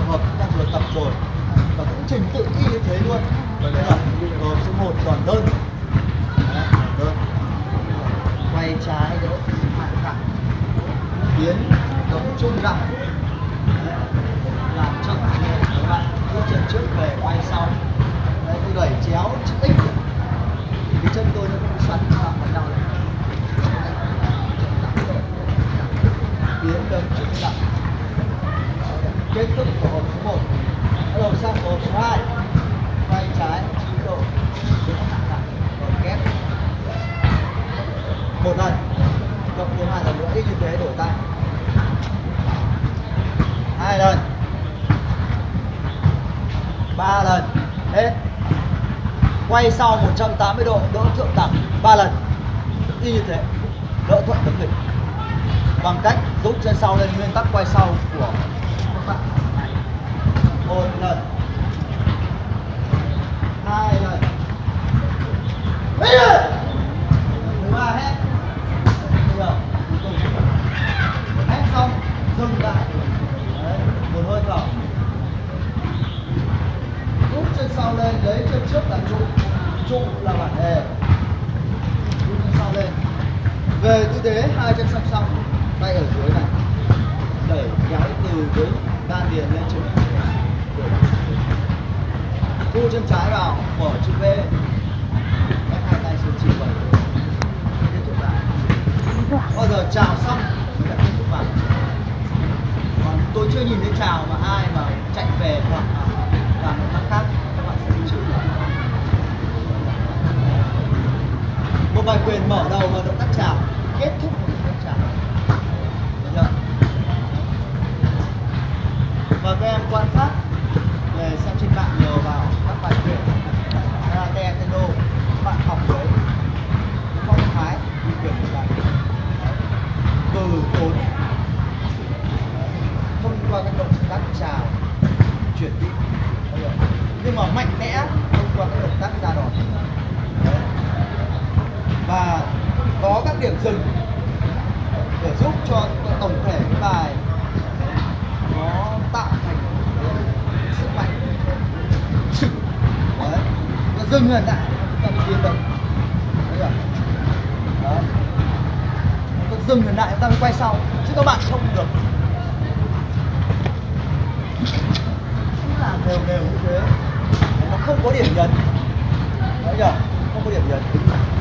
hợp chúng ta vừa tập rồi, và cũng trình tự y như thế luôn. Đấy là số 1 toàn đơn. Đấy, đơn. Quay trái đỡ hạ cẳng, tiến đống trung nặng, làm chậm các bạn bước chân trước về quay sau. Đấy, tôi đẩy chéo chữ X thì cái chân tôi nó cũng xoắn vào vào nhau này. Tiến đống trung nặng. Kết thúc của hộp số 1. Bắt đầu sang hộp số 2. Quay trái 9 độ, hạ cẳng, rồi kép. Một lần, cộng thêm 2 lần nữa, y như thế, đổi tay. 2 lần, 3 lần, hết. Quay sau 180 độ, đỡ thượng đẳng 3 lần, y như thế, đỡ thuận tấm nghịch, bằng cách rút chân sau lên nguyên tắc quay sau của các bạn. 1 lần, 2 lần, thứ 3 hết. Hết xong, dừng lại. Đấy, một hơi thở. Rút chân sau lên, lấy chân trước là trụ. Trụ là bản đề. Rút chân sau lên. Về tư thế hai chân song song, tay ở dưới này. Đẩy kéo từ dưới đan điền lên chân. Thu chân trái vào, mở chữ V. Ép hai tay xuống chỉ quẩy. Tiếp tục lại. Bao giờ chào xong mới là tiếp tục vào. Còn tôi chưa nhìn thấy chào mà ai mà chạy về hoặc làm một khác khác, các bạn sẽ bị chửi. Một bài quyền mở đầu và động tác chào, kết thúc một động tác chào. Được chưa? Và các em quan sát về xem trên mạng nhiều vào các bài quyền karate kendo, các bạn học đấy phong thái đi quyền của bạn, từ tốn thông qua các động tác chào chuyển đi, nhưng mà mạnh mẽ thông qua các động tác ra đòn. Và có các điểm dừng để giúp cho tổng thể cái bài nó tạo thành sức mạnh. Đấy, nó dừng lần lại chúng ta tiến động. Đấy rồi. Đấy. Nó dừng lần lại chúng ta mới quay sau, chứ các bạn không được làm đều đều như thế, nó không có điểm nhấn. Đấy chưa? Không có điểm nhấn.